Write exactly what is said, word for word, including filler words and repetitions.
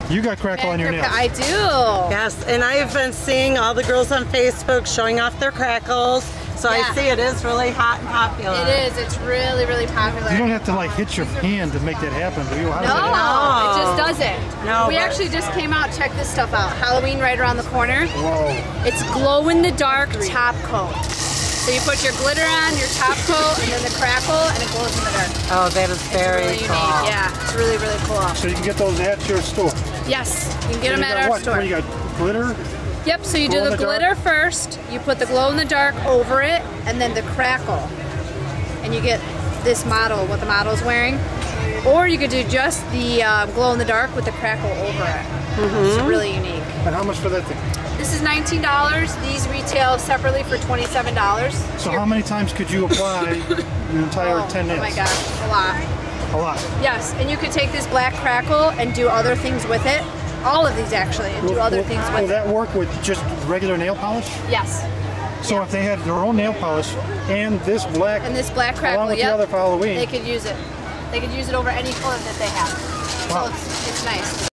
You got crackle on your nails. I do. Yes, and I've been seeing all the girls on Facebook showing off their crackles. So Yeah. I see it is really hot and popular. It is. It's really, really popular. You don't have to like hit your hand to make that happen, do you? How does No, that happen? it just doesn't. No, we but- actually just came out. Check this stuff out. Halloween right around the corner. Whoa. It's glow in the dark top coat. So you put your glitter on, your top coat, and then the crackle, and it glows in the dark. Oh, that is It's very really cool. unique. Yeah, it's really, really cool. So you can get those at your store. Yes, you can get them You at got our what? store. What, you got glitter? Yep, so you do Glow in the the dark? glitter first, you put the glow in the dark over it, and then the crackle. And you get this model, what the model's wearing. Or you could do just the uh, glow in the dark with the crackle over it. Mm-hmm. It's really unique. And how much for that thing? This is nineteen dollars. These retail separately for twenty-seven dollars. So how many times could you apply your entire oh, ten nails? Oh my gosh, a lot. A lot. Yes, and you could take this black crackle and do other things with it. All of these actually, and do Will- other will- things Will with that it. work with just regular nail polish? Yes, So if they had their own nail polish and this black, and this black crackle, along with yep, the other for Halloween, they could use it. They could use it over any color that they have. Wow. So it's, it's nice.